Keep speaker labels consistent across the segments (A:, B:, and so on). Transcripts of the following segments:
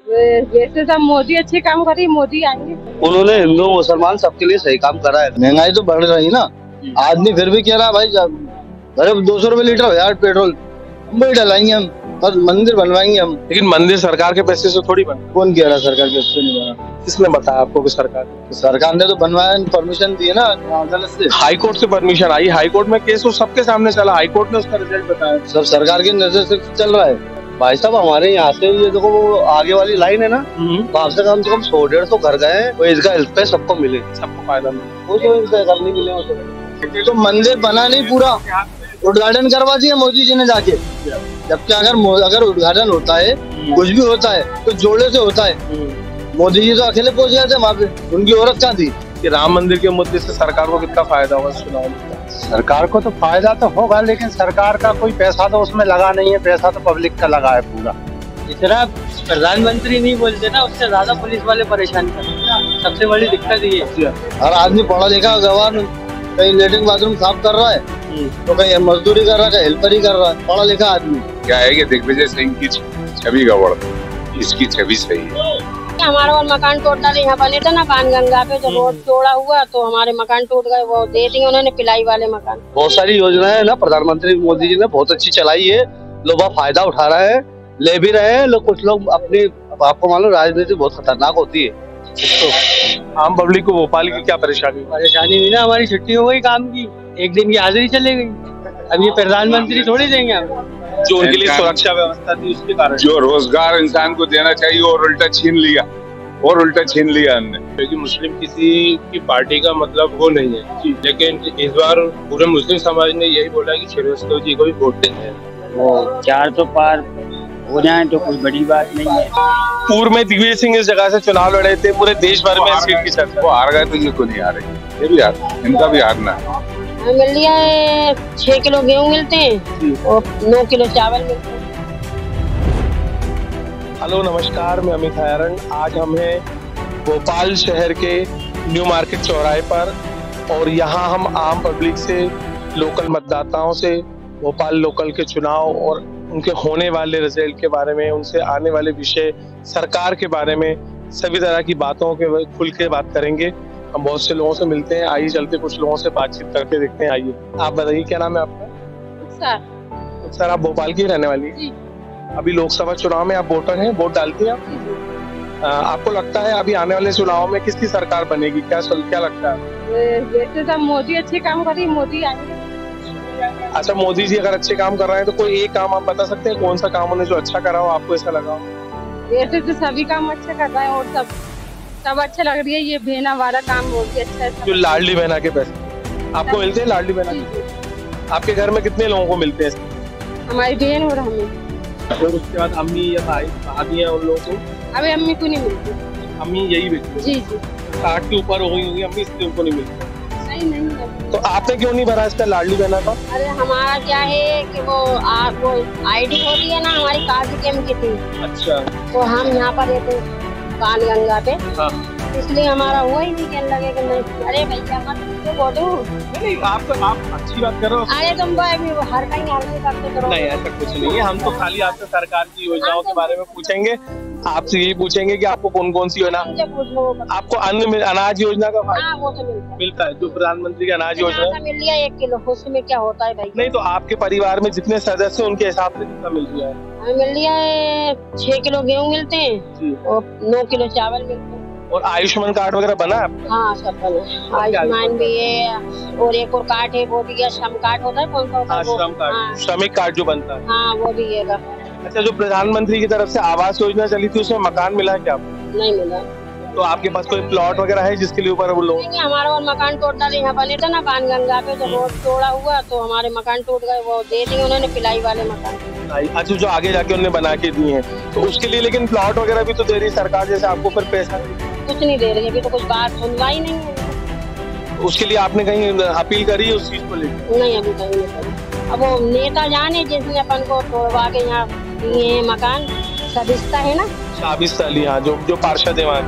A: वैसे सब मोदी अच्छे काम कर रही, मोदी आएंगे।
B: उन्होंने हिंदू मुसलमान सबके लिए सही काम करा है। महंगाई तो बढ़ रही ना, आदमी फिर भी कह रहा है भाई अरे 200 रुपए लीटर हो यार पेट्रोल, हम वही डलाएंगे, हम बस मंदिर बनवाएंगे हम।
C: लेकिन मंदिर सरकार के पैसे से थोड़ी बना।
B: कौन कह रहा सरकार के पैसे नहीं बना?
C: किसने बताया आपको कि
B: सरकार ने तो बनवाया, परमिशन दी है ना अदालत से।
C: हाई कोर्ट से परमिशन आई, हाई कोर्ट में केस सबके सामने चला, हाई कोर्ट ने उसका रिजल्ट बताया।
B: सब सरकार की नजर से चल रहा है भाई साहब। हमारे यहाँ से ये देखो वो आगे वाली लाइन है ना, वहाँ से कम 100-150 घर गए हैं, वो इसका हेल्प पे सबको मिले,
C: सबको फायदा मिले।
B: वो तो इसका करने मिले। तो मंदिर बना नहीं, पूरा उद्घाटन करवा दिया मोदी जी ने जाके। जबकि अगर उद्घाटन होता है, कुछ भी होता है तो जोड़े से होता है। मोदी जी तो अकेले पहुंच गए थे वहाँ पे, उनकी औरत कहाँ थी?
C: कि राम मंदिर के मुद्दे से सरकार को कितना फायदा होगा चुनाव में?
D: सरकार को तो फायदा तो होगा, लेकिन सरकार का कोई पैसा तो उसमें लगा नहीं है, पैसा तो पब्लिक का लगा है पूरा।
E: इतना प्रधानमंत्री नहीं बोलते ना, उससे ज्यादा पुलिस वाले परेशान करते, सबसे बड़ी दिक्कत ये है।
B: हर आदमी पढ़ा लिखा गवार कहीं लेटरिन बाथरूम साफ कर रहा है, तो कहीं मजदूरी कर रहा है, कहीं हेल्पर ही कर रहा है, पढ़ा लिखा आदमी।
F: क्या है कि दिग्विजय सिंह की छवि गड़बड़, इसकी छवि सही है।
A: हमारा और मकान टूट डाले, यहाँ बने थे ना बाणगंगा पे, जब रोड तोड़ा हुआ तो हमारे मकान टूट गए, वो दे दिए उन्होंने पिलाई वाले मकान।
B: बहुत सारी योजनाएं है ना प्रधानमंत्री मोदी जी ने बहुत अच्छी चलाई है, लोग फायदा उठा रहे हैं, ले भी रहे हैं लोग। कुछ लोग अपनी, आपको मालूम राजनीति बहुत खतरनाक होती है।
C: तो आम पब्लिक को भोपाल की क्या परेशानी
E: हुई ना, हमारी छुट्टी हो गई काम की, एक दिन की हाजिरी चली गई। अब ये प्रधानमंत्री थोड़ी देंगे हम,
C: जो उनके लिए सुरक्षा व्यवस्था थी उसके कारण।
F: जो रोजगार इंसान को देना चाहिए और उल्टा छीन लिया हमने।
G: क्योंकि मुस्लिम किसी की पार्टी का मतलब वो नहीं है, लेकिन इस बार पूरे मुस्लिम समाज ने यही बोला कि श्रीवास्तव जी को भी वोट देते हैं।
E: वो 400 पार हो जाए तो कोई बड़ी बात नहीं है।
C: पूर्व में दिग्विजय सिंह इस जगह से चुनाव लड़े थे, पूरे देश भर में सीट की चर्चा।
F: वो हार गए तो ये को नहीं हारे, ये भी हार, इनका भी हारना है।
A: मिल लिया है 6 किलो गेहूँ मिलते हैं और 9 किलो चावल मिलते हैं।
C: हेलो नमस्कार, मैं अमित हयारण। आज हम हैं भोपाल शहर के न्यू मार्केट चौराहे पर, और यहाँ हम आम पब्लिक से, लोकल मतदाताओं से भोपाल लोकल के चुनाव और उनके होने वाले रिजल्ट के बारे में, उनसे आने वाले विषय, सरकार के बारे में, सभी तरह की बातों के खुल के बात करेंगे। हम बहुत से लोगों से मिलते हैं, आइए चलते कुछ लोगों से बातचीत करके देखते हैं। आइए, आप बताइए क्या नाम है आपका? सर आप भोपाल की रहने वाली हैं? अभी लोकसभा चुनाव में आप वोटर हैं, वोट डालती हैं आप? आपको लगता है अभी आने वाले चुनाव में किसकी सरकार बनेगी, क्या लगता है?
A: वैसे सब मोदी अच्छे काम कर रही, मोदी आएंगे।
C: अच्छा, मोदी जी अगर अच्छे काम कर रहे हैं तो कोई एक काम आप बता सकते हैं, कौन सा काम उन्हें जो अच्छा करा हो, आपको ऐसा लगा हो?
A: वैसे तो सभी काम अच्छा कर रहा है और सब अच्छा लग रही है। ये बहना वाला काम बहुत ही अच्छा है।
C: जो लाडली बहना के पैसे आपको मिलते हैं, लाडली बहना के? आपके घर में कितने लोगों को मिलते हैं?
A: हमारी बहन और हमें।
C: और उसके बाद अम्मी या भाभी हैं उन लोगों को?
A: अभी अम्मी को नहीं मिलती।
C: अम्मी यही मिलती?
A: जी।
C: 60 के ऊपर हो गई होगी अम्मी, इसलिए उनको नहीं मिलती।
A: नहीं है।
C: तो आपने क्यों नहीं भरा इसका लाडली बहना का?
A: अरे हमारा क्या है कि वो आईडी होती है ना, हमारी काजी केम की थी।
C: अच्छा।
A: तो हम यहाँ पर रहते बाणगंगा पे,
C: हाँ।
A: इसलिए हमारा हुआ ही नहीं, कहने लगे कि नहीं। अरे भैया मत तो बोलो।
C: नहीं, आप अच्छी बात कर रहे हो।
A: अरे तुम तो हर कहीं हल्के करते करो।
C: नहीं, ऐसा कुछ नहीं है, हम तो खाली आपसे सरकार की योजनाओं के बारे में पूछेंगे। आपसे यही पूछेंगे कि आपको कौन कौन सी योजना, आपको अनाज योजना का फायदा?
A: वो तो
C: मिलता है, जो प्रधानमंत्री की अनाज योजना
A: मिल लिया 1 किलो, उसमें क्या होता है भाई?
C: नहीं, तो आपके परिवार में जितने सदस्य उनके हिसाब से कितना मिल रहा है?
A: हमें मिल लिया है 6 किलो गेहूँ मिलते हैं और 9 किलो चावल मिलते हैं।
C: और आयुष्मान कार्ड वगैरह बना है आपका?
A: हाँ, सब बना। आयुष्मान भी है और एक और कार्ड है, वो भी है, श्रम कार्ड होता है, कौन सा होता है?
C: श्रम कार्ड, श्रमिक कार्ड जो बनता है।
A: हाँ, वो भी है।
C: अच्छा, जो प्रधानमंत्री की तरफ से आवास योजना चली थी उसमें मकान मिला है क्या आपको?
A: नहीं मिला।
C: तो आपके पास कोई प्लॉट वगैरह है जिसके लिए ऊपर वो लोग?
A: नहीं, हमारा और मकान टूट डाले, यहाँ बने थे ना बाणगंगा पे, जब रोड तोड़ा हुआ तो हमारे मकान टूट गए, वो दे दिए उन्होंने पिलाई वाले मकान।
C: अच्छा, जो आगे जाके उन्होंने बना के दिए हैं, तो उसके लिए लेकिन प्लॉट वगैरह भी तो दे रही सरकार, जैसे आपको फिर पैसा
A: कुछ नहीं दे रही, अभी तो कुछ बात सुनवाई नहीं है।
C: उसके लिए आपने कहीं अपील करी है उस चीज को लेकर?
A: नहीं, अभी कहीं नहीं करी। अब वो नेता जाने जिसने अपन को तोड़वा के यहाँ दिए मकान, सदिस्ता है ना,
C: शाबिस्ता अली, हाँ, जो पार्षद है वहाँ,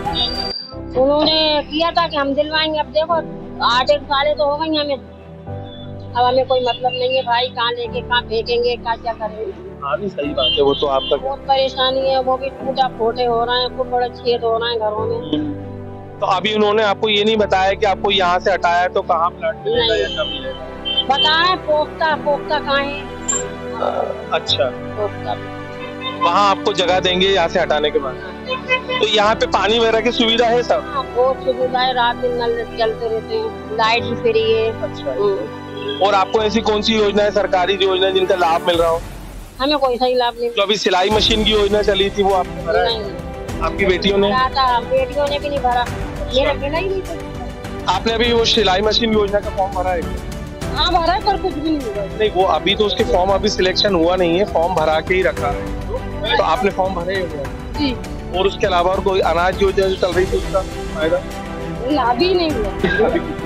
A: उन्होंने किया था कि हम दिलवाएंगे। अब देखो 8-1 साल तो हो गई हमें, अब हमें कोई मतलब नहीं है भाई, कहाँ लेके कहाँ फेंकेंगे, क्या करेंगे।
C: हाँ नहीं सही बात है, वो तो आपका
A: बहुत परेशानी है, वो भी टूटा फोटे हो रहे हैं, खूब बड़े छेद हो रहे हैं घरों में।
C: तो अभी उन्होंने आपको ये नहीं बताया कि आपको यहाँ से हटाया है तो कहाँ प्लाट मिलेगा या कब मिलेगा?
A: बताए पोख्ता कहाँ है?
C: अच्छा,
A: पोख्ता
C: वहाँ आपको जगह देंगे यहाँ से हटाने के बाद। तो यहाँ पे पानी वगैरह की सुविधा है सब?
A: हाँ, बहुत सुविधा है, रात दिन नल चलते रहते हैं, लाइट भी फ्री है।
C: अच्छा। और आपको ऐसी कौन सी योजना है, सरकारी योजना है जिनका लाभ मिल रहा हो?
A: हमें कोई सही लाभ नहीं।
C: जो अभी सिलाई मशीन की योजना चली थी वो आपने भरा है?
A: नहीं,
C: आपकी बेटियों ने?
A: बेटियों ने भी नहीं भरा, मेरा मिला ही नहीं था।
C: आपने अभी वो सिलाई मशीन योजना का फॉर्म भरा है?
A: हाँ भरा है, पर कुछ भी नहीं हुआ।
C: नहीं, वो अभी तो उसके फॉर्म अभी सिलेक्शन हुआ नहीं है, फॉर्म भरा के ही रखा है। तो आपने फॉर्म भरे हुए?
A: जी।
C: और उसके अलावा और कोई अनाज योजना जो चल रही थी उसका फायदा?
A: लाभ ही नहीं हुआ।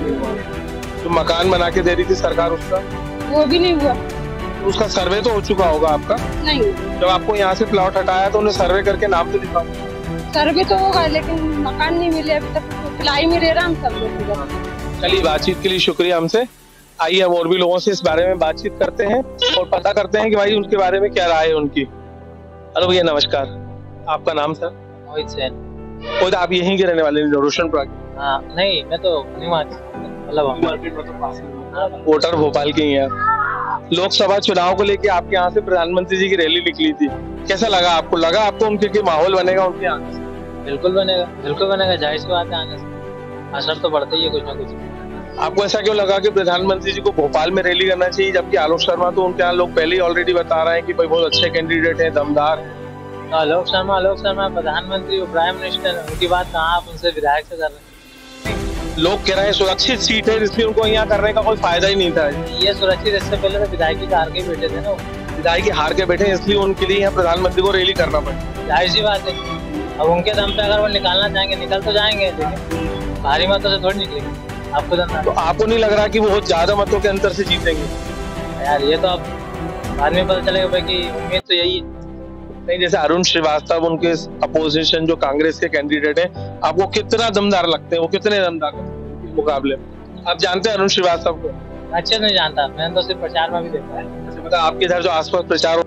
C: तो मकान बना के दे रही थी सरकार, उसका
A: वो भी नहीं हुआ।
C: तो उसका सर्वे तो हो चुका होगा आपका?
A: नहीं,
C: जब आपको यहाँ से प्लॉट हटाया तो उन्हें सर्वे करके नाम तो लिखा?
A: सर्वे तो होगा लेकिन मकान नहीं मिले अभी तक, पिलाई में रह रहा हम सब लोग।
C: चलिए, बातचीत के लिए शुक्रिया हमसे। आइए हम और भी लोगों से इस बारे में बातचीत करते हैं और पता करते हैं कि भाई उनके बारे में क्या राय है उनकी। हेलो भैया, नमस्कार। आपका नाम सर?
E: मोहित सेन।
C: खुद आप यहीं के रहने वाले हैं, रोशनपुरा के?
E: हाँ, नहीं मैं तो न्यू मार्केट
C: वोटर भोपाल के ही हैं। लोकसभा चुनाव को लेके आपके यहाँ से प्रधानमंत्री जी की रैली निकली थी, कैसा लगा आपको? लगा आपको उनके कि माहौल बनेगा उनके आने से?
E: बिल्कुल बनेगा, जाहिर सी बात है, आने से असर तो बढ़ता ही है कुछ ना कुछ।
C: आपको ऐसा क्यों लगा कि प्रधानमंत्री जी को भोपाल में रैली करना चाहिए, जबकि आलोक शर्मा तो उनके यहाँ लोग पहले ही ऑलरेडी बता रहे हैं कि भाई बहुत अच्छे कैंडिडेट हैं, दमदार हैं?
E: तो आलोक शर्मा प्रधानमंत्री और प्राइम मिनिस्टर, उनकी बात कहाँ आप उनसे विधायक से कर रहे हैं?
C: लोग कह रहे हैं सुरक्षित सीट है इसलिए उनको यहाँ करने का कोई फायदा ही नहीं था।
E: ये सुरक्षित, इससे पहले तो विधायकी हार के बैठे थे ना,
C: विधायकी हार के बैठे इसलिए उनके लिए यहाँ प्रधानमंत्री को रैली करना पड़े।
E: जाहिर सी बात है, अब उनके दम पे अगर वो निकालना चाहेंगे निकल तो जाएंगे, लेकिन भारी मतों से थोड़ी निकलेंगे। आपको
C: तो आपको नहीं लग रहा कि वो बहुत ज्यादा मतों के अंतर से जीतेंगे?
E: यार ये तो अब बाद में पता चलेगा भाई कि उम्मीद तो यही है।
C: नहीं, जैसे अरुण श्रीवास्तव उनके अपोजिशन जो कांग्रेस के कैंडिडेट हैं, आपको कितना दमदार लगते हैं? वो कितने दमदार मुकाबले? आप जानते हैं अरुण श्रीवास्तव को?
E: अच्छे नहीं जानता, मैंने तो सिर्फ प्रचार में भी देखा है।
C: मतलब आपके इधर जो आसपास प्रचार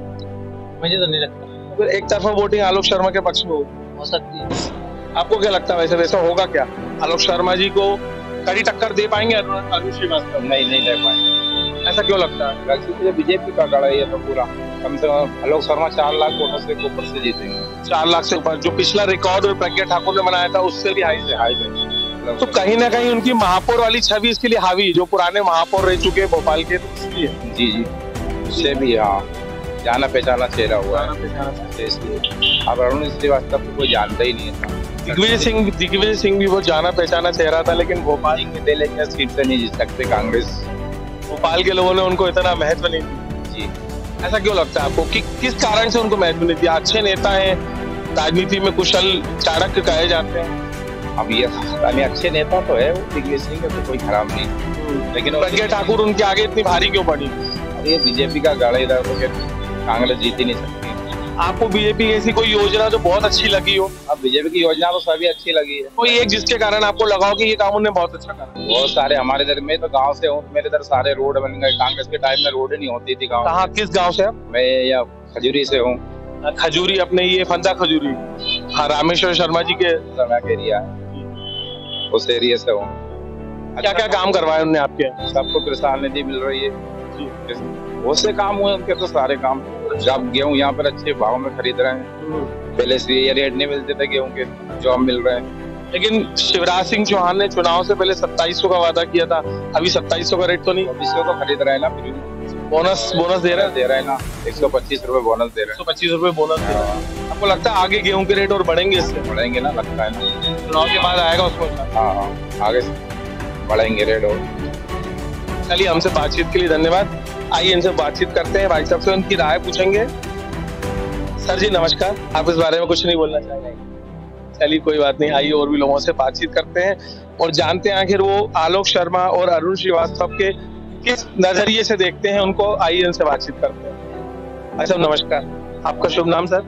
E: मुझे तो नहीं लगता।
C: तो एक तरफा वोटिंग आलोक शर्मा के पक्ष में
E: हो सकती है।
C: आपको क्या लगता है वैसा होगा क्या? आलोक शर्मा जी को कड़ी टक्कर दे पाएंगे अरुण श्रीवास्तव?
F: नहीं दे पाएंगे।
C: ऐसा क्यों लगता है?
F: बीजेपी का गढ़ है ये तो पूरा, कम से कम आलोक शर्मा 4 लाख वोटों से ऊपर से जीतेंगे।
C: 4 लाख से ऊपर? जो पिछला रिकॉर्ड प्रज्ञा ठाकुर ने बनाया था उससे भी हाई है। तो कहीं ना कहीं उनकी महापौर वाली छवि इसके लिए हावी, जो पुराने महापौर रह चुके हैं भोपाल के, तो इसलिए?
F: जी उससे भी हाँ, जाना पहचाना चेहरा हुआ है इसलिए। अब अरुण श्रीवास्तव को कोई जानता ही नहीं था।
C: दिग्विजय सिंह भी वो जाना पहचाना चेहरा था, लेकिन भोपाल
F: में दे लेकर सीट से नहीं जीत सकते कांग्रेस।
C: भोपाल के लोगों ने उनको इतना महत्व नहीं दिया।
F: जी,
C: ऐसा क्यों लगता है आपको कि किस कारण से उनको महत्व नहीं दिया? अच्छे नेता हैं, राजनीति में कुशल चाणक्य कहे जाते हैं।
F: अब ये अच्छे नेता तो है वो, दिग्विजय सिंह तो कोई खराब नहीं, लेकिन
C: प्रज्ञा ठाकुर उनके आगे इतनी भारी क्यों पड़ी?
F: ये बीजेपी का गढ़ इधर, कांग्रेस जीत ही नहीं सकती।
C: आपको बीजेपी की ऐसी कोई योजना जो बहुत अच्छी लगी हो?
F: अब बीजेपी की योजना तो सभी अच्छी लगी है,
C: कोई एक जिसके कारण आपको लगा हो कि ये काम उन्होंने बहुत अच्छा करा?
F: बहुत सारे। हमारे इधर, मैं तो गांव से हूँ, मेरे इधर सारे रोड बन गए। कांग्रेस के टाइम में रोड नहीं होती थी गाँव।
C: कहाँ, किस गाँव से?
F: मैं या खजूरी से हूँ।
C: खजूरी, अपने ये फंदा खजूरी? हाँ, रामेश्वर शर्मा जी के
F: एरिया है, उस एरिया से हूँ।
C: क्या क्या काम करवाए उन्होंने आपके?
F: सबको किसान निधि मिल रही है, बहुत से काम हुए उनके, तो सारे काम। जब गेहूँ यहाँ पर अच्छे भाव में खरीद रहे हैं, पहले से ये रेट नहीं मिलते थे गेहूँ के, जो अब मिल रहे हैं।
C: लेकिन शिवराज सिंह चौहान ने चुनाव से पहले 2700 का वादा किया था, अभी 2700 का रेट तो नहीं?
F: 2500 तो खरीद रहे हैं ना,
C: बोनस दे रहे हैं
F: ना, 125 रुपए बोनस दे रहे हैं।
C: 125 रुपए बोनस दे रहे हैं। आपको लगता है आगे गेहूं के रेट और बढ़ेंगे? इससे
F: बढ़ेंगे ना, लगता है ना,
C: चुनाव के बाद आएगा उसको?
F: हाँ, आगे बढ़ेंगे रेट। और
C: चलिए, हमसे बातचीत के लिए धन्यवाद। आइए इनसे बातचीत करते हैं, भाई साहब से उनकी राय पूछेंगे। सर जी नमस्कार, आप इस बारे में कुछ नहीं बोलना चाहेंगे? चलिए कोई बात नहीं, आइए और भी लोगों से बातचीत करते हैं और जानते हैं आखिर वो आलोक शर्मा और अरुण श्रीवास्तव के किस नजरिए से देखते हैं उनको। आइए इनसे बातचीत करते हैं। भाई साहब नमस्कार, आपका शुभ नाम सर?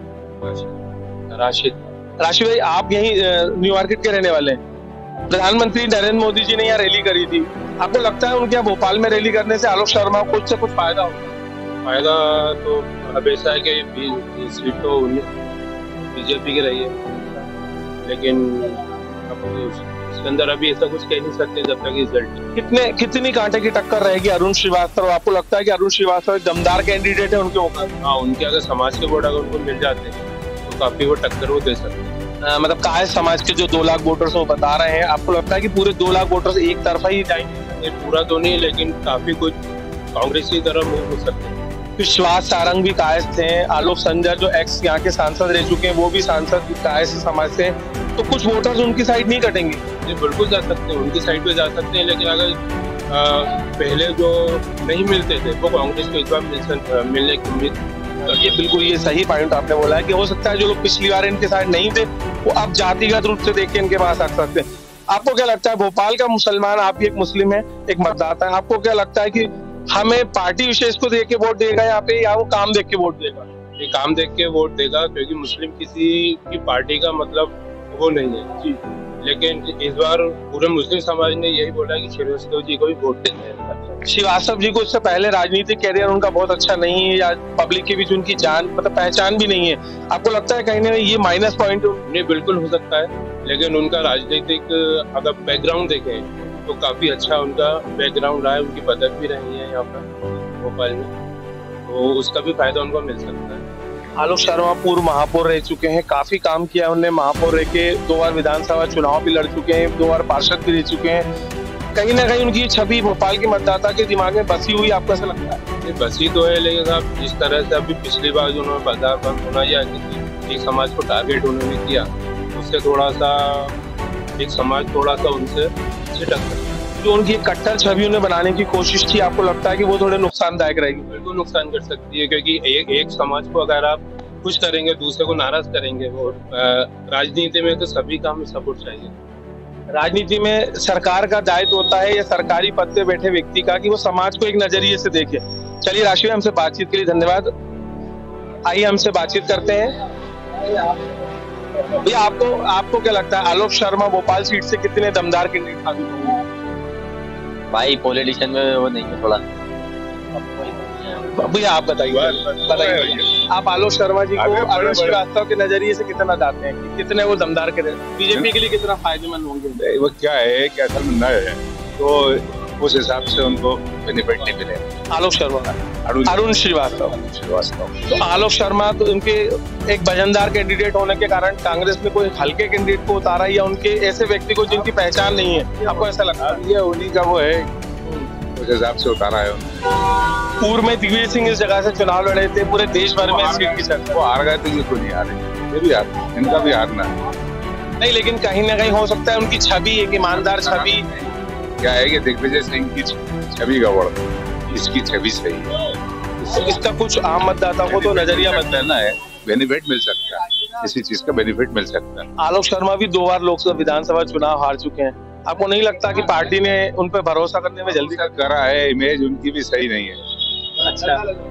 C: राशिद भाई, आप यही न्यू मार्केट के रहने वाले हैं। प्रधानमंत्री नरेंद्र मोदी जी ने यहाँ रैली करी थी, आपको लगता है उनके यहाँ भोपाल में रैली करने से आलोक शर्मा को कुछ से कुछ फायदा होगा?
G: फायदा तो अब ऐसा है कि सीट तो बीजेपी की रही है, लेकिन अब उसके अंदर अभी ऐसा कुछ कह नहीं सकते जब तक रिजल्ट।
C: कितनी कांटे की टक्कर रहेगी अरुण श्रीवास्तव? आपको लगता है कि अरुण श्रीवास्तव एक दमदार कैंडिडेट है उनके ऊपर?
G: हाँ, उनके अगर समाज के वोट अगर उनको मिल जाते हैं तो काफी वो टक्कर वो दे सकते हैं।
C: मतलब कायस्थ समाज के जो 2 लाख वोटर्स वो बता रहे हैं, आपको लगता है कि पूरे 2 लाख वोटर्स एक तरफा ही जाएंगे?
G: ये पूरा तो नहीं, लेकिन काफी कुछ कांग्रेस की तरफ मूव हो सकते हैं।
C: विश्वास सारंग भी कायस्थ हैं, आलोक संजर जो एक्स यहाँ के सांसद रह चुके हैं वो भी सांसद कायस्थ समाज से, तो कुछ वोटर्स उनकी साइड नहीं कटेंगे?
G: ये बिल्कुल जा सकते हैं, उनकी साइड पे जा सकते हैं, लेकिन अगर पहले जो नहीं मिलते थे वो कांग्रेस को इस बार मिलने की उम्मीद।
C: ये बिल्कुल ये सही पॉइंट आपने बोला है कि हो सकता है जो लोग पिछली बार इनके साथ नहीं थे वो अब जातिगत रूप से देख के इनके पास आ सकते हैं। आपको क्या लगता है, भोपाल का मुसलमान, आप भी एक मुस्लिम है, एक मतदाता है, आपको क्या लगता है कि हमें पार्टी विशेष को देख के वोट देगा या वो काम देख के वोट देगा?
G: ये काम देख के वोट देगा, क्योंकि मुस्लिम किसी की पार्टी का मतलब वो नहीं है जी। लेकिन इस बार पूरे मुस्लिम समाज ने यही बोला कि श्रीवास्तव जी को भी वोट देंगे।
C: श्रीवास्तव जी को इससे पहले राजनीतिक कैरियर उनका बहुत अच्छा नहीं है या पब्लिक के बीच उनकी जान मतलब पहचान भी नहीं है, आपको लगता है कहीं ना कहीं ये माइनस पॉइंट?
G: नहीं, बिल्कुल हो सकता है, लेकिन उनका राजनीतिक अगर बैकग्राउंड देखें तो काफी अच्छा उनका बैकग्राउंड रहा है, उनकी पदक भी रही है यहाँ पर भोपाल में, तो उसका भी फायदा उनको मिल सकता है।
C: आलोक शर्मा पूर्व महापौर रह चुके हैं, काफी काम किया उन्होंने, महापौर रह के 2 बार विधानसभा चुनाव भी लड़ चुके हैं, 2 बार पार्षद भी रह चुके हैं, कहीं ना कहीं उनकी छवि भोपाल के मतदाता के दिमाग में बसी हुई, आपको ऐसा लगता है?
G: ये बसी तो है, लेकिन अब जिस तरह से अभी पिछली बार जो उन्होंने बाजार बंद होना या किसी एक समाज को टारगेट उन्होंने किया, उससे थोड़ा सा एक समाज थोड़ा सा उनसे छिटक सकता है।
C: जो उनकी कट्टर छवि उन्हें बनाने की कोशिश थी, आपको लगता है कि वो थोड़े नुकसानदायक रहेगी?
G: बिल्कुल नुकसान कर सकती है, क्योंकि एक समाज को अगर आप खुश करेंगे, दूसरे को नाराज करेंगे, और राजनीति में तो सभी काम में सपोर्ट चाहिए।
C: राजनीति में सरकार का दायित्व होता है या सरकारी पद पे बैठे व्यक्ति का कि वो समाज को एक नजरिए से देखे। चलिए राशिद, हमसे बातचीत के लिए धन्यवाद। आइए हमसे बातचीत करते हैं। भैया आपको क्या लगता है, आलोक शर्मा भोपाल सीट से कितने दमदार कैंडिडेट साबित होंगे?
E: भाई पॉलिटिशियन में वो नहीं है थोड़ा।
C: भैया आप बताइए, आप आलोक शर्मा जी को अरुण श्रीवास्तव के नजरिए से कितना जानते हैं कि कितने वो दमदार के बीजेपी के लिए कितना फायदेमंद होंगे?
F: वो क्या है कि असल में नए है तो उस हिसाब से उनको बेनिफिट नहीं मिले।
C: आलोक शर्मा, अरुण श्रीवास्तव। तो आलोक शर्मा तो उनके एक वजनदार कैंडिडेट होने के कारण कांग्रेस ने कोई हल्के कैंडिडेट को उतारा या उनके ऐसे व्यक्ति को जिनकी पहचान नहीं है, आपको ऐसा लगता है?
F: ये उन्हीं का वो है, उस हिसाब से उतारा है।
C: पूर्व में दिग्विजय सिंह इस जगह से चुनाव लड़े थे, पूरे देश भर में सीट की चर्चा।
F: वो हार गए तो ये तो नहीं हारे, ये भी हार, इनका भी हारना है।
C: नहीं, लेकिन कहीं ना कहीं हो सकता है उनकी छवि एक ईमानदार छवि।
F: क्या है कि दिग्विजय सिंह की छवि गड़बड़, इसकी छवि सही है।
C: इसका कुछ आम मतदाता को तो नजरिया बदलना है,
F: बेनिफिट मिल सकता है, इसी चीज का बेनिफिट मिल सकता है।
C: आलोक शर्मा भी 2 बार लोकसभा विधानसभा चुनाव हार चुके हैं, आपको नहीं लगता कि पार्टी ने उन पर भरोसा करने में जल्दी
F: करा है? इमेज उनकी भी सही नहीं है।
C: अच्छा,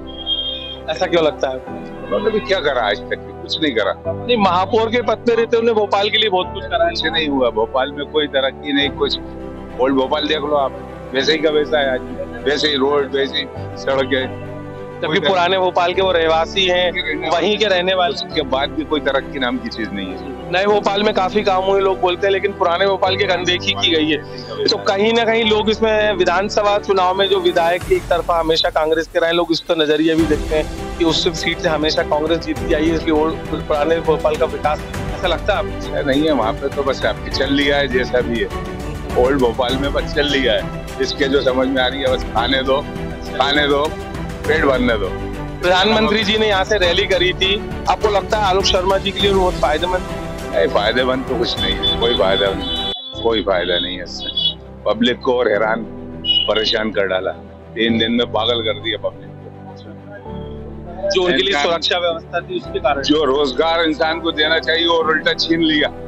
C: ऐसा क्यों लगता है?
F: उन्होंने भी क्या करा आज तक? कुछ नहीं करा।
C: नहीं, महापौर के पद पे रहते उन्हें भोपाल के लिए बहुत कुछ करा है।
F: कुछ नहीं हुआ भोपाल में, कोई तरक्की नहीं, कुछ। ओल्ड भोपाल देख लो आप, वैसे ही का वैसा है आज, वैसे ही रोड, वैसे ही सड़कें,
C: जबकि पुराने भोपाल के वो रहवासी हैं, वहीं के रहने वाले।
F: उसके बाद भी कोई तरक्की नाम की चीज नहीं है।
C: नए भोपाल में काफी काम हुए लोग बोलते हैं, लेकिन पुराने भोपाल की अनदेखी की गई है। तो कहीं ना कहीं लोग इसमें विधानसभा चुनाव में जो विधायक एक तरफा हमेशा कांग्रेस के रहे, लोग इसका नजरिया भी देखते हैं कि उस सीट से हमेशा कांग्रेस जीतती आई है, इसलिए पुराने भोपाल का विकास, ऐसा लगता है आपको?
F: नहीं है, वहाँ पे तो बस आपकी चल लिया है जैसा भी है। ओल्ड भोपाल में बस चल लिया है, इसके जो समझ में आ रही है बस खाने दो, पेट भरने दो।
C: प्रधानमंत्री जी ने यहाँ से रैली करी थी, आपको लगता है आलोक शर्मा जी के लिए बहुत फायदेमंद?
F: नहीं, फायदेमंद तो कुछ नहीं है, कोई फायदा नहीं है इससे। पब्लिक को और हैरान परेशान कर डाला, 3 दिन में पागल कर दिया पब्लिक को।
C: जो उनके लिए सुरक्षा व्यवस्था थी उसके कारण,
F: जो रोजगार इंसान को देना चाहिए और उल्टा छीन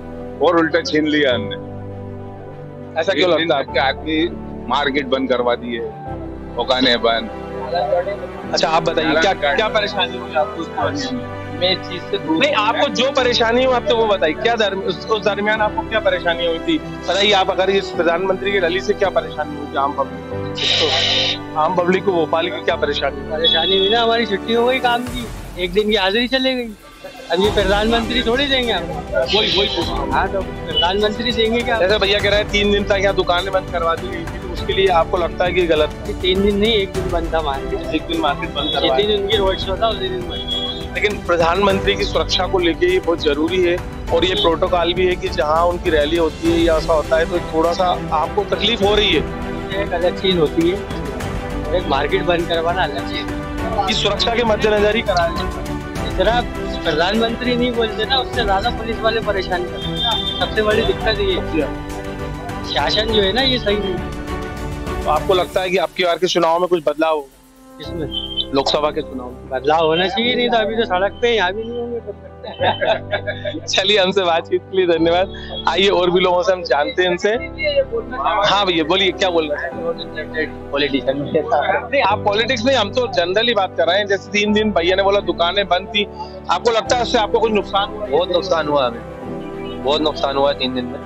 F: लिया हमने।
C: ऐसा क्यों लगता है
F: आपके? आदमी मार्केट बंद करवा दिए, दुकानें बंद।
C: अच्छा, आप बताइए क्या परेशानी हुई आपको?
E: मैं इस चीज से
C: नहीं, आपको जो परेशानी हो आप तो वो बताइए, क्या उस दरमियान आपको क्या परेशानी हुई थी बताइए। आप अगर इस प्रधानमंत्री की रैली से क्या परेशानी हुई आम पब्लिक को भोपाल की क्या परेशानी
E: हुई ना, हमारी छुट्टी हो गई काम की, एक दिन की हाजिरी चले गई। अब ये प्रधानमंत्री थोड़ी देंगे आपको।
C: वही
E: हाँ तो प्रधानमंत्री देंगे क्या?
C: जैसे भैया कह रहे हैं 3 दिन तक यहाँ दुकानें बंद करवा दी गई थी, तो उसके लिए आपको लगता है कि गलत है?
E: 3 दिन नहीं, 1 दिन बंद था मार्केट।
C: 1 दिन मार्केट बंद
E: जिस
C: करवा
E: दिन उनकी रोड शो था उसी दिन बंद।
C: लेकिन प्रधानमंत्री की सुरक्षा को लेके ये बहुत जरूरी है और ये प्रोटोकॉल भी है कि जहाँ उनकी रैली होती है या ऐसा होता है तो थोड़ा सा आपको तकलीफ हो रही है।
E: एक अलग चीज होती है, एक मार्केट बंद करवाना अलग चीज।
C: इस सुरक्षा के मद्देनजर ही कराया।
E: इतना प्रधानमंत्री नहीं बोलते ना, उससे ज्यादा पुलिस वाले परेशान करते हैं। सबसे बड़ी दिक्कत ये है, शासन जो है ना ये सही नहीं।
C: तो आपको लगता है कि आपकी बार के चुनाव में कुछ बदलाव होगा?
E: इसमें
C: लोकसभा के चुनाव में
E: बदलाव होना चाहिए, नहीं तो अभी तो सड़क पे यहाँ भी नहीं होंगे तब तक।
C: चलिए, हमसे बातचीत के लिए धन्यवाद। आइए और भी लोगों से हम जानते हैं इनसे। हाँ भैया बोलिए, क्या बोल रहे हैं?
E: पॉलिटिशियन
C: नहीं, आप पॉलिटिक्स नहीं, हम तो जनरली बात कर रहे हैं। जैसे 3 दिन भैया ने बोला दुकानें बंद थी, आपको लगता है उससे आपको कुछ नुकसान हुआ?
H: बहुत नुकसान हुआ हमें, बहुत नुकसान हुआ 3 दिन में।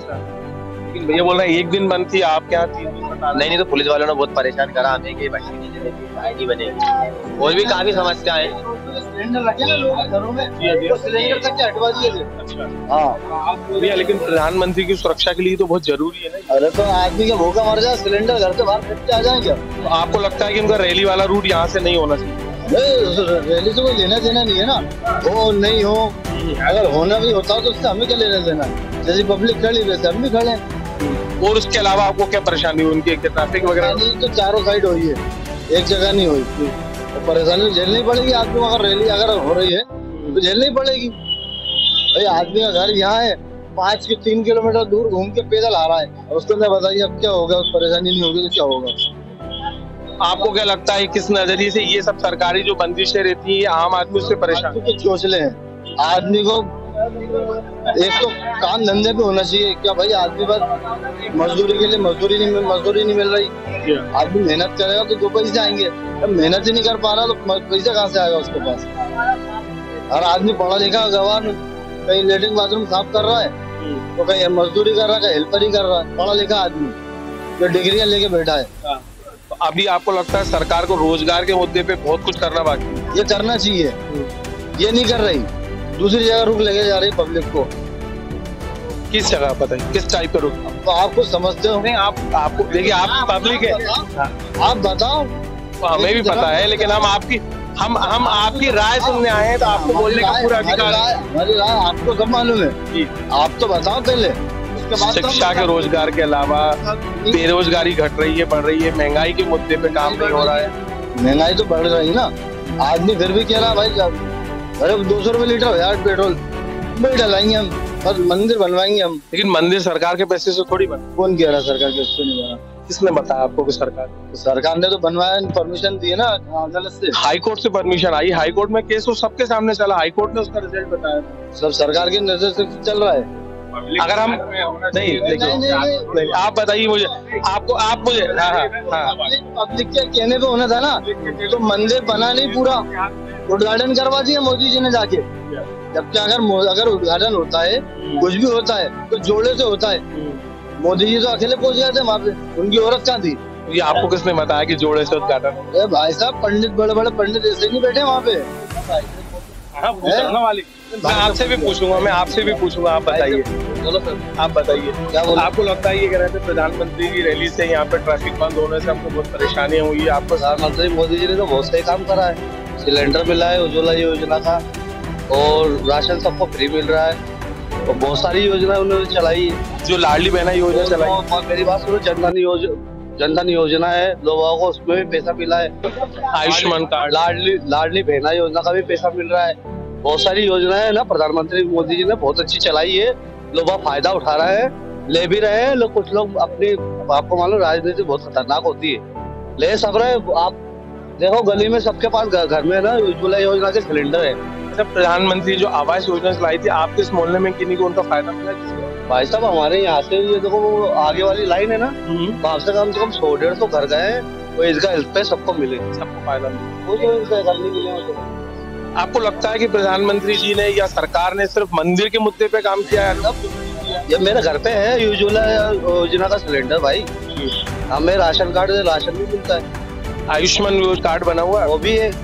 C: लेकिन भैया बोल रहे हैं 1 दिन बंद थी, आप क्या 3 दिन बता?
H: नहीं तो पुलिस वालों ने बहुत परेशान करा हमें कि भट्टी नहीं चलेगी, चाय नहीं बनेगी, और भी काफी समस्याएं हैं।
B: सिलेंडर रखे ना लोगों के घरों में, वो सिलेंडर तक के हटवा दिए थे। हाँ
C: भैया, लेकिन प्रधानमंत्री की सुरक्षा के लिए तो बहुत जरूरी है ना।
B: अरे तो आदमी का भूखा मर जाए, सिलेंडर घर से बाहर फेंक के आ जाएंगे।
C: तो आपको लगता है कि उनका रैली वाला रूट यहाँ से नहीं होना चाहिए?
B: रैली से कोई लेना देना नहीं है ना, हो नहीं हो। अगर होना भी होता तो उससे हमें क्या लेना देना? जैसे पब्लिक खड़ी वैसे हम भी खड़े हैं।
C: और उसके अलावा आपको क्या परेशानी हुई उनकी? ट्रैफिक वगैरह
B: तो चारों साइड हुई है, एक जगह नहीं हुई। तो परेशानी झेलनी पड़ेगी आदमी को। अगर रैली अगर हो रही है तो झेलनी पड़ेगी भाई। आदमी का घर यहाँ है, 5 से 3 किलोमीटर दूर घूम के पैदल आ रहा है, और उसके अंदर बताइए अब क्या होगा? परेशानी नहीं होगी तो क्या होगा?
C: आपको क्या लगता है किस नजरिए से ये सब सरकारी जो बंदिशें रहती है, ये आम आदमी उससे परेशान?
B: कुछ चोचले हैं आदमी को। एक तो काम धंधे पे होना चाहिए क्या भाई? आदमी बस मजदूरी के लिए मजदूरी नहीं मिल रही। आदमी मेहनत करेगा तो 2 पैसे आएंगे। अब मेहनत ही नहीं कर पा रहा तो पैसा कहाँ से आएगा उसके पास? हर आदमी पढ़ा लिखा गवार, कहीं लेटरिन बाथरूम साफ कर रहा है, तो कहीं मजदूरी कर रहा है, कहीं हेल्पर ही कर रहा है। पढ़ा लिखा आदमी जो डिग्रियां लेके बैठा है।
C: तो अभी आपको लगता है सरकार को रोजगार के मुद्दे पे बहुत कुछ करना बाकी है?
B: ये करना चाहिए, ये नहीं कर रही। दूसरी जगह रुक लेके जा रही पब्लिक को।
C: किस जगह बताइए, किस टाइप पे रुक?
B: तो आप कुछ समझते हो?
C: नहीं, आपको देखिए, आप पब्लिक है,
B: आप बताओ।
C: तो हमें भी पता है, लेकिन हम आपकी राय सुनने आए हैं, तो आपको बोलने का पूरा अधिकार है।
B: हमारी राय आपको सब मालूम है, आप तो बताओ पहले, उसके बाद
C: शिक्षा के रोजगार के अलावा बेरोजगारी घट रही है, बढ़ रही है, महंगाई के मुद्दे पे काम नहीं हो रहा है।
B: महंगाई तो बढ़ रही है ना, आदमी फिर भी कह रहा भाई अरे 200 रुपए लीटर यार पेट्रोल नहीं डलाएंगे हम, बस मंदिर बनवाएंगे हम।
C: लेकिन मंदिर सरकार के पैसे से थोड़ी बना।
B: कौन कह रहा सरकार के पैसे नहीं बना?
C: किसने बताया आपको कि
B: सरकार ने तो बनवाया, परमिशन दी है ना अदालत से।
C: हाई कोर्ट से परमिशन आई, हाई कोर्ट में केस वो सबके सामने चला, हाई कोर्ट ने उसका रिजल्ट बताया।
B: सब सरकार की नजर से चल रहा है।
C: अगर हम नहीं देखिए, आप बताइए मुझे, आप मुझे
B: पब्लिक के कहने पे होना था ना, तो मंदिर बना नहीं, पूरा उद्घाटन करवा दिया मोदी जी ने जाके। जबकि अगर उद्घाटन होता है, कुछ भी होता है तो जोड़े से होता है। मोदी जी तो अकेले पहुंच गए थे वहाँ पे, उनकी औरत कहाँ थी?
C: ये आपको किसने बताया कि जोड़े से उद्घाटन?
B: अरे भाई साहब, पंडित बड़े बड़े पंडित ऐसे नहीं बैठे वहाँ पे।
C: मैं आपसे भी पूछूंगा, आप बताइए।
B: बोलो सर,
C: आप बताइए,
B: क्या बोलो?
C: आपको लगता है ये कह रहे थे प्रधानमंत्री की रैली से यहाँ पे ट्रैफिक बंद होने से हमको बहुत परेशानियां हुई है? आपको
B: प्रधानमंत्री मोदी जी ने तो बहुत सही काम करा है। सिलेंडर मिला है, उज्ज्वला योजना का, और राशन सबको फ्री मिल रहा है, और बहुत सारी योजना उन्होंने चलाई है।
C: जो लाडली बहना योजना चलाई,
B: मेरी बात सुनो, जनधन योजना है, लोगों को उसमें भी पैसा मिला है।
C: आयुष्मान कार्ड,
B: लाडली बहना योजना का भी पैसा मिल रहा है। बहुत सारी योजनाएं है ना, प्रधानमंत्री मोदी जी ने बहुत अच्छी चलाई है। लोग फायदा उठा रहे हैं, ले भी रहे हैं लोग। कुछ लोग अपनी, आपको मालूम राजनीति बहुत खतरनाक होती है, ले सब रहे। आप देखो गली में सबके पास घर में ना उज्ज्वला योजना के सिलेंडर है।
C: प्रधानमंत्री जो आवास योजना चलाई थी, आपके इस मोहल्ले में किन्हीं को उनका फायदा मिला?
B: भाई साहब, हमारे यहाँ से ये देखो वो आगे वाली लाइन है ना, वहाँ से कम 100-150 घर गए हैं, वो इसका हेल्प पे सबको मिले,
C: सबको फायदा मिला।
B: वो जो इनका करने के लिए।
C: आपको लगता है कि प्रधानमंत्री जी ने या सरकार ने सिर्फ मंदिर के मुद्दे पे काम किया है?
B: ये मेरे घर पे है उज्ज्वला योजना का सिलेंडर भाई, हमें राशन कार्ड से राशन भी मिलता है।
C: आयुष्मान कार्ड बना हुआ है,
B: वो भी है।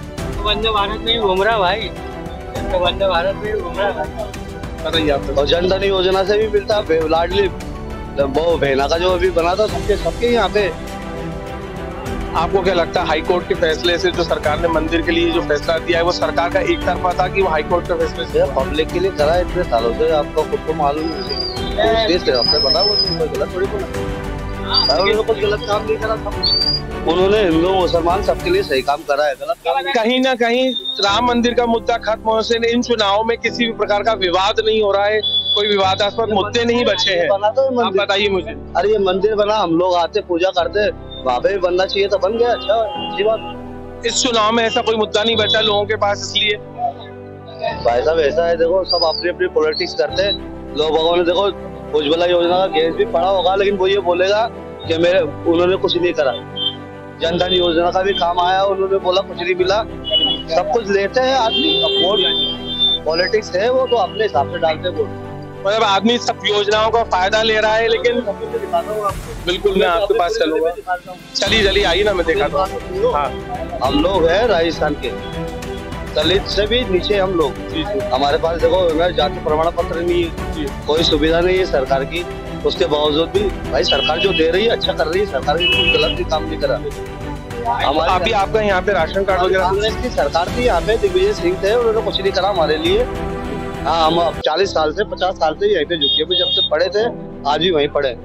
E: तो वंदे भारत में ही घूम रहा भाई, तो वंदे भारत में ही घूम रहा भाई।
C: बताइए आप।
B: और जन धन योजना से भी मिलता है, लाडली वो बहना का जो अभी बना था सबके यहाँ पे।
C: आपको क्या लगता है हाई कोर्ट के फैसले से जो सरकार ने मंदिर के लिए जो फैसला दिया है वो सरकार का एक तरफा था कि वो हाई कोर्ट के फैसले से?
B: पब्लिक के लिए करा इतने सालों से, आपको खुद को मालूम है, आपने बता वो गलत थोड़ी बोला, उन्होंने कुछ गलत काम नहीं करा था। उन्होंने हिंदू मुसलमान सबके लिए सही काम करा है, गलत काम
C: कहीं ना कहीं राम मंदिर का मुद्दा खत्म होने से इन चुनावों में किसी भी प्रकार का विवाद नहीं हो रहा है, कोई विवादास्पद मुद्दे नहीं बचे हैं। आप बताइए मुझे।
B: अरे ये मंदिर बना, हम लोग आते पूजा करते, वहाँ पे भी बनना चाहिए तो बन गया, अच्छा अच्छी बात।
C: इस चुनाव में ऐसा कोई मुद्दा नहीं बचा लोगों के पास, इसलिए
B: भाई साहब ऐसा है, देखो सब अपनी अपनी पॉलिटिक्स करते हैं। लोगों ने देखो उज्ज्वला योजना का केस भी पड़ा होगा, लेकिन वो ये बोलेगा कि उन्होंने कुछ नहीं करा। जन धन योजना का भी काम आया, उन्होंने बोला कुछ नहीं मिला। सब कुछ लेते हैं आदमी, पॉलिटिक्स है वो तो अपने हिसाब से डालते वोट।
C: मतलब आदमी सब योजनाओं का फायदा ले रहा है, लेकिन बिल्कुल मैं आपके पास चलूंगा। चलिए आइए ना, मैं देखा था। हाँ,
B: हम लोग हैं राजस्थान के, दलित से भी नीचे हम लोग। हमारे पास देखो जाति प्रमाण पत्र नहीं है, कोई सुविधा नहीं है सरकार की, उसके बावजूद भी भाई सरकार जो दे रही है अच्छा कर रही है, सरकार की गलत भी काम नहीं करा।
C: अभी आपका यहाँ पे राशन कार्ड वगैरह
B: कांग्रेस की सरकार थी, यहाँ पे दिग्विजय सिंह थे, उन्होंने कुछ नहीं करा हमारे लिए। हाँ, हम 40 साल से 50 साल से यहीं पे झुके भी, जब से पढ़े थे आज भी वहीं पढ़े।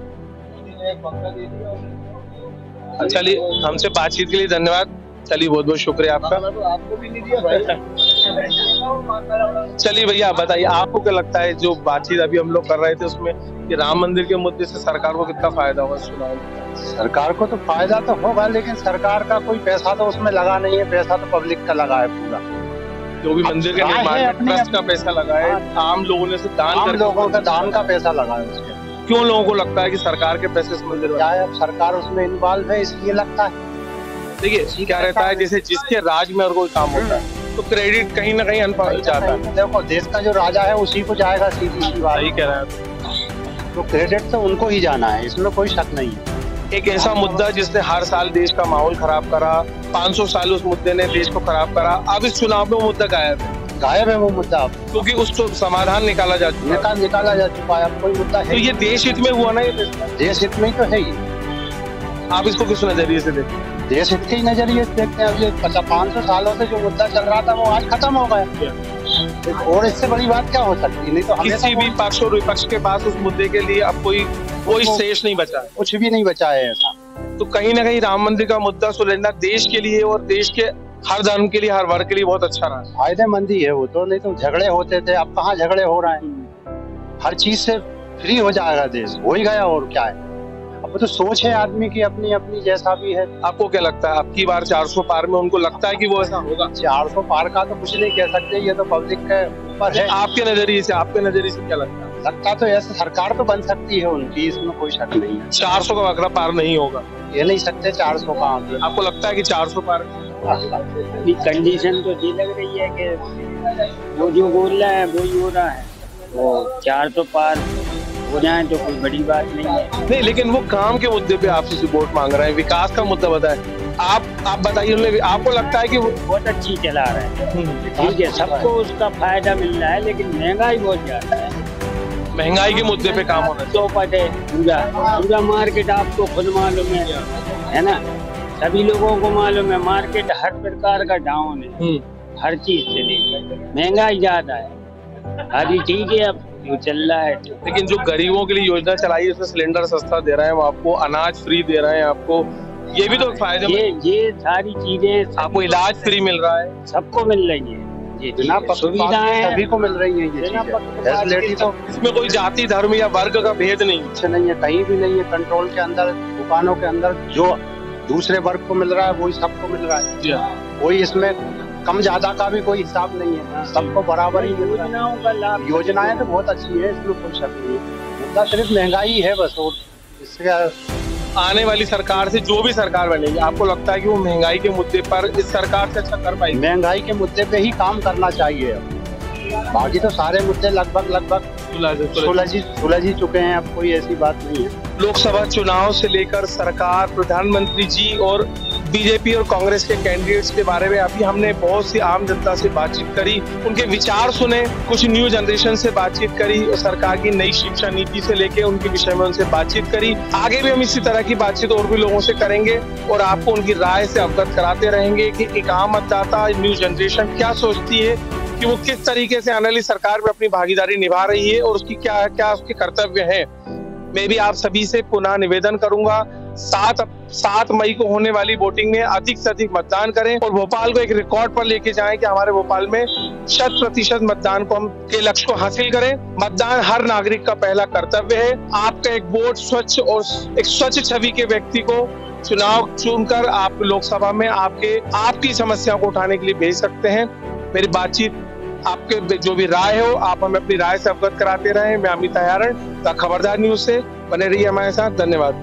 C: चलिए, हमसे बातचीत के लिए धन्यवाद। चलिए, बहुत बहुत शुक्रिया आपका।
B: आपको भी नहीं दिया भाई।
C: चलिए भैया बताइए, आपको क्या लगता है जो बातचीत अभी हम लोग कर रहे थे उसमें कि राम मंदिर के मुद्दे से सरकार को कितना फायदा होगा चुनाव में?
D: सरकार को तो फायदा तो होगा, लेकिन सरकार का कोई पैसा तो उसमें लगा नहीं है, पैसा तो पब्लिक का लगा है पूरा।
C: जो भी मंदिर के निर्माण में ट्रस्ट का पैसा लगा है, आम लोगों ने से दान कर,
D: लोगों का दान का पैसा लगा है उसके।
C: क्यों लोगों को लगता है कि सरकार के पैसे से मंदिर
D: क्या है? अब सरकार उसमें इन्वॉल्व है इसलिए लगता है।
C: देखिए क्या रहता है, जैसे जिसके राज में और कोई काम होता है तो क्रेडिट कहीं ना कहीं अनपढ़ जाता है।
D: देखो देश का जो राजा है उसी को जाएगा, सीधी बात।
C: सही कह रहे हैं,
D: तो क्रेडिट तो उनको ही जाना है, इसमें कोई शक नहीं है।
C: एक ऐसा मुद्दा जिसने हर साल देश का माहौल खराब करा, 500 साल उस मुद्दे ने देश को खराब करा, अब इस चुनाव में वो मुद्दा गायब है
D: वो मुद्दा,
C: क्योंकि उसको समाधान निकाला जा चुका
D: है। अब कोई मुद्दा है
C: तो ये देश हित में हुआ ना, ये
D: देश हित में ही तो है ही।
C: आप इसको किस नजरिए से देखते हैं?
D: देश हित के ही नजरिए से देखते हैं। अब ये 500 सालों से जो मुद्दा चल रहा था वो आज खत्म हो गया, और इससे बड़ी बात क्या हो सकती? नहीं तो
C: किसी भी पक्ष और विपक्ष के पास उस मुद्दे के लिए अब कोई शेष नहीं बचा,
D: कुछ भी नहीं बचा है ऐसा।
C: तो कहीं ना कहीं राम मंदिर का मुद्दा सुलझना देश के लिए और देश के हर धर्म के लिए, हर वर्ग के लिए बहुत अच्छा रहा।
D: फायदेमंद ही है वो तो, नहीं तो झगड़े होते थे, अब कहाँ झगड़े हो रहे हैं। हर चीज से फ्री हो जाएगा देश, हो ही गया, और क्या है। अब तो सोच है आदमी की अपनी अपनी, जैसा भी है।
C: आपको क्या लगता है अब की बार 400 पार में उनको लगता है कि वो ऐसा होगा?
D: 400 पार का तो कुछ नहीं कह सकते, ये तो पब्लिक के ऊपर है।
C: आपके नजरिए से क्या लगता है?
D: लगता तो ऐसे सरकार तो बन सकती है उनकी, इसमें कोई शक नहीं है।
C: 400 का आंकड़ा पार नहीं होगा,
D: ये नहीं सकते 400 का आंकड़ा।
C: आपको लगता है कि 400 पार?
E: कंडीशन तो ये लग रही है कि वो जो बोल रहा है वो ही हो रहा है, वो 400 पार हो जाए तो कोई बड़ी बात नहीं है।
C: नहीं, लेकिन वो काम के मुद्दे पे आपसे वोट मांग रहे हैं, विकास का मुद्दा बताए। आप बताइए, आपको लगता है कि वो
E: बहुत अच्छी चला रहे हैं? ठीक है, सबको उसका फायदा मिल रहा है, लेकिन महंगाई बहुत ज्यादा है।
C: महंगाई के मुद्दे पे काम होना
E: तो पता है, पूरा मार्केट आपको खुद मालूम है ना, सभी लोगों को मालूम है, मार्केट हर प्रकार का डाउन है, हर चीज से लेकर महंगाई ज्यादा है। अभी ठीक है, अब जो चल रहा है।
C: लेकिन जो गरीबों के लिए योजना चलाई है उसमें सिलेंडर सस्ता दे रहे हैं, आपको अनाज फ्री दे रहे हैं, आपको ये भी तो फायदा।
E: ये सारी चीजें,
C: आपको इलाज फ्री मिल रहा है,
E: सबको मिल रही है,
D: सुविधाएं सभी को मिल रही है। ये तो
C: इसमें कोई जाति धर्म या वर्ग का भेद नहीं
D: है, कहीं भी नहीं है। कंट्रोल के अंदर, दुकानों के अंदर जो दूसरे वर्ग को मिल रहा है वही सबको मिल रहा है। कोई इसमें कम ज्यादा का भी कोई हिसाब नहीं है, सबको बराबर ही मिल रहा है। योजनाएं तो बहुत अच्छी है, इसमें कोई शक नहीं है। मुद्दा सिर्फ महंगाई है बस, और इससे
C: आने वाली सरकार से जो भी सरकार बनेगी, आपको लगता है कि वो महंगाई के मुद्दे पर इस सरकार से अच्छा कर पाएगी?
D: महंगाई के मुद्दे पे ही काम करना चाहिए। बाकी तो सारे मुद्दे लगभग सुलझ ही चुके हैं, अब कोई ऐसी बात नहीं है।
C: लोकसभा चुनाव से लेकर सरकार, प्रधानमंत्री जी और बीजेपी और कांग्रेस के कैंडिडेट्स के बारे में अभी हमने बहुत सी आम जनता से बातचीत करी, उनके विचार सुने, कुछ न्यू जनरेशन से बातचीत करी और सरकार की नई शिक्षा नीति से लेके उनके विषय में उनसे बातचीत करी। आगे भी हम इसी तरह की बातचीत और भी लोगों से करेंगे और आपको उनकी राय से अवगत कराते रहेंगे कि एक आम मतदाता, न्यू जनरेशन क्या सोचती है, कि वो किस तरीके से आने वाली सरकार में अपनी भागीदारी निभा रही है और उसकी क्या क्या उसके कर्तव्य हैं। मैं भी आप सभी से पुनः निवेदन करूंगा, 7 मई को होने वाली वोटिंग में अधिक से अधिक मतदान करें और भोपाल को एक रिकॉर्ड पर लेके जाएं कि हमारे भोपाल में 100% मतदान को हम के लक्ष्य को हासिल करें। मतदान हर नागरिक का पहला कर्तव्य है। आपका एक वोट स्वच्छ और एक स्वच्छ छवि के व्यक्ति को चुनाव चुनकर आप लोकसभा में आपकी समस्याओं को उठाने के लिए भेज सकते हैं। मेरी बातचीत आपके जो भी राय हो, आप हमें अपनी राय से अवगत कराते रहें। मैं अमित हयारण, द खबरदार न्यूज से बने रहिए हमारे साथ। धन्यवाद।